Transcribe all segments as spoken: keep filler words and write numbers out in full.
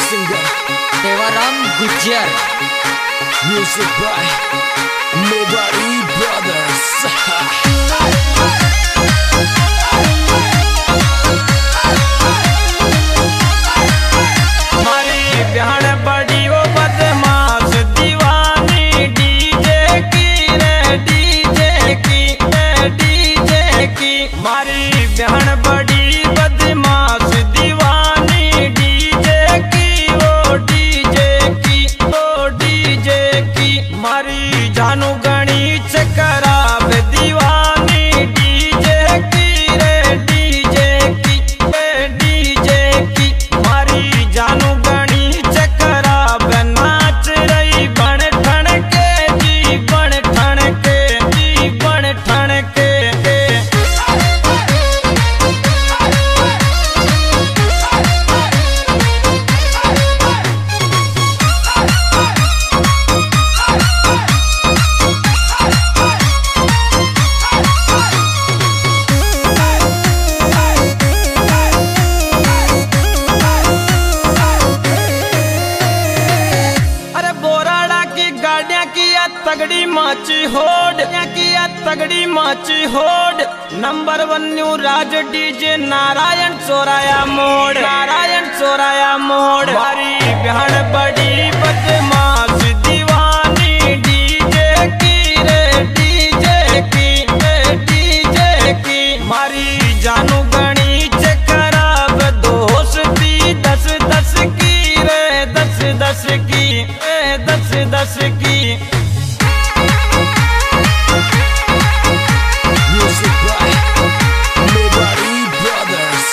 singer Devaram Gujjar. music by Nobody Brothers हमारी बहन बड़ी वो बदमाश दीवानी डीजे की रे डीजे की रे डीजे की हमारी बहन बड़ी बदमाश दीवानी डीजे की वो डीजे की वो डीजे की हमारी जानू गणी चकराब दीवानी डीजे की रे डीजे की रे डीजे की हमारी जानू गणी चकराब नाच रही बन ठण के जी बन ठण के जी बन ठण के तगड़ी माची होड़ किया तगड़ी माची होड़ number one new Raj DJ Narayan चौराया मोड़ नारायण चौराया मोड़ हमारी बहन बड़ी बदमाश दीवानी डीजे की रे डीजे की रे डीजे की हमारी जानू गणी चकराब दोस्ती दस दस की रे दस दस की रे दस दस की music by Nobody Brothers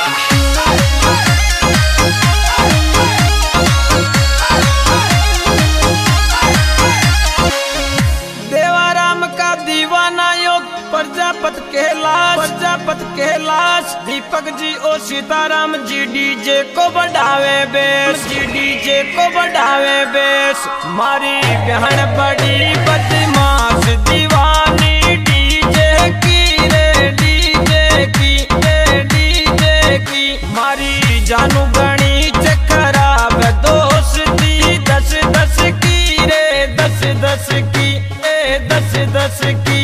Devaram का दीवाना योग प्रजापत कैलाश प्रजापत कैलाश दीपक जी और सीताराम जी डीजे को बढ़ावे बेस जी डीजे को बढ़ावे बेस हमारी बहन बड़ी बदमाश दीवानी डीजे की रे डीजे की रे डीजे की हमारी जानू गणी चकराब दोस्ती दस दस की रे दस दस की रे दस दस की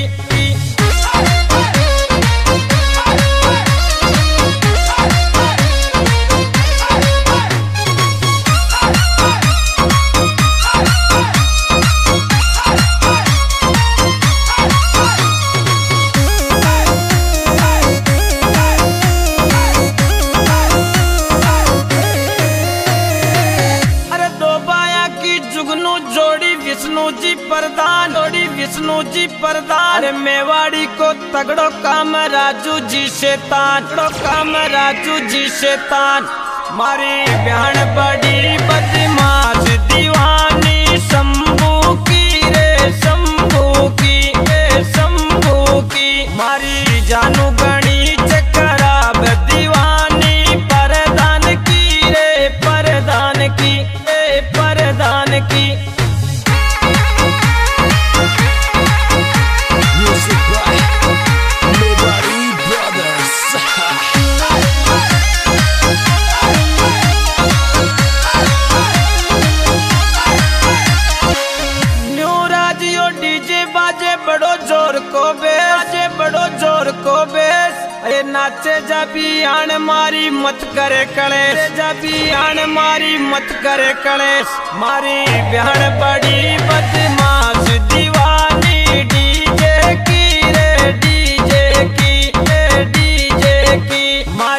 विष्णु जी प्रधान जोड़ी विष्णु जी प्रधान मेवाड़ी को तगड़ो काम राजू जी शैतान तगड़ो काम राजू जी शैतान हमारी बहन बड़ी बदमाश दीवानी शंभू की रे शंभू की रे शंभू की हमारी जानू गणी चकराब दीवानी परदान की रे परदान की रे परदान की music by Nobody Brothers न्यू राजियो डीजे बाजे बड़ो जोर को बेस बाजे बड़ो जोर को बेस अरे नाचे जा बियान मारी मत करे कलेश जा बियान मारी मत करे कलेश मारी बहन बड़ी बदमाश दीवानी डीजे की रे डीजे की रे डीजे की